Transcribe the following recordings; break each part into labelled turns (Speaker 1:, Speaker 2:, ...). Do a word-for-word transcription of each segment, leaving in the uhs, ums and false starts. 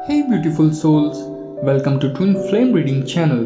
Speaker 1: Hey beautiful souls, welcome to Twin Flame Reading channel.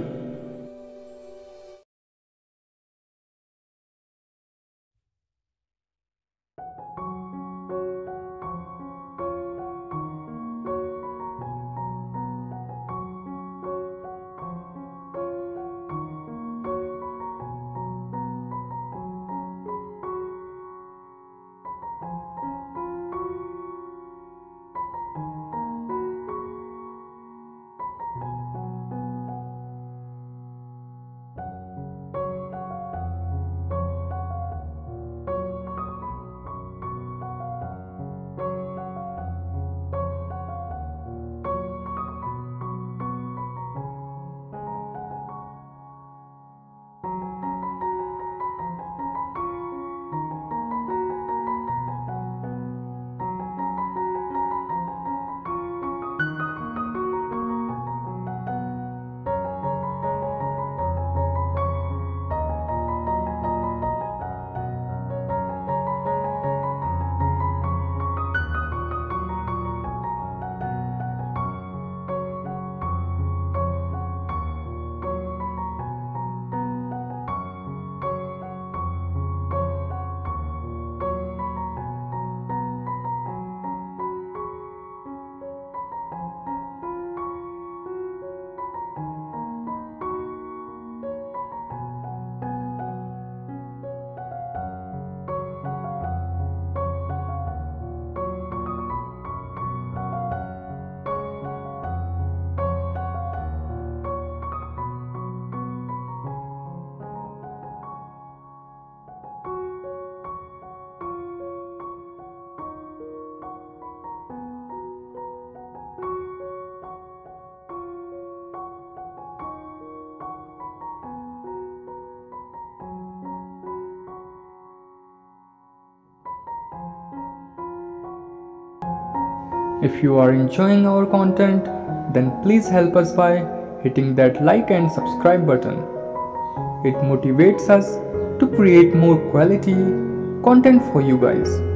Speaker 1: If you are enjoying our content, then please help us by hitting that like and subscribe button. It motivates us to create more quality content for you guys.